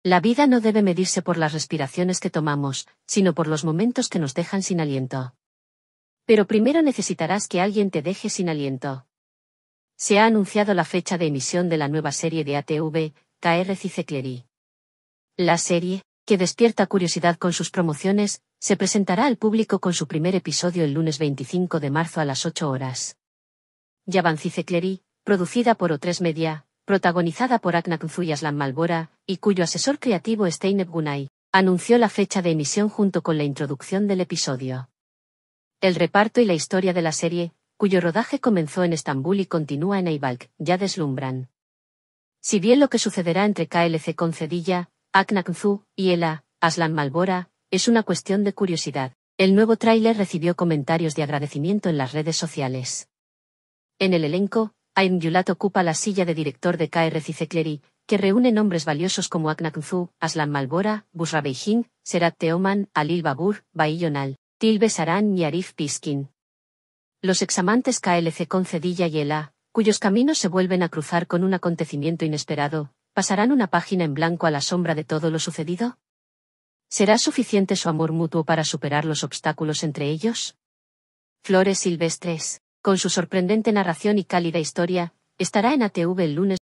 La vida no debe medirse por las respiraciones que tomamos, sino por los momentos que nos dejan sin aliento. Pero primero necesitarás que alguien te deje sin aliento. Se ha anunciado la fecha de emisión de la nueva serie de ATV, KR Cicecleri. La serie, que despierta curiosidad con sus promociones, se presentará al público con su primer episodio el lunes 25 de marzo a las 8 horas. Yaban Cicecleri, producida por O3 Media, protagonizada por Aknak Nzu y Aslan Malbora, y cuyo asesor creativo es Zeynep Gunay, anunció la fecha de emisión junto con la introducción del episodio. El reparto y la historia de la serie, cuyo rodaje comenzó en Estambul y continúa en Ayvalık, ya deslumbran. Si bien lo que sucederá entre KLC con Cedilla, Aknak Nzu y Ela, Aslan Malbora, es una cuestión de curiosidad, el nuevo tráiler recibió comentarios de agradecimiento en las redes sociales. En el elenco, Ayn Yulat ocupa la silla de director de KR Cicecleri, que reúne nombres valiosos como Aknak Nzu, Aslan Malbora, Busra Beyhin, Serhat Teoman, Halil Babur, Bahi Yonal, Tilbe Saran y Arif Piskin. Los examantes KLC con Cedilla y Ela, cuyos caminos se vuelven a cruzar con un acontecimiento inesperado, ¿pasarán una página en blanco a la sombra de todo lo sucedido? ¿Será suficiente su amor mutuo para superar los obstáculos entre ellos? Flores Silvestres, con su sorprendente narración y cálida historia, estará en ATV el lunes